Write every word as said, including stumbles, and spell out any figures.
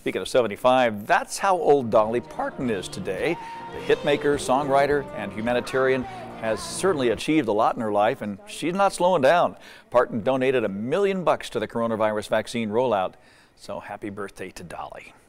Speaking of seventy-five, that's how old Dolly Parton is today. The hitmaker, songwriter, and humanitarian has certainly achieved a lot in her life, and she's not slowing down. Parton donated a million bucks to the coronavirus vaccine rollout. So happy birthday to Dolly.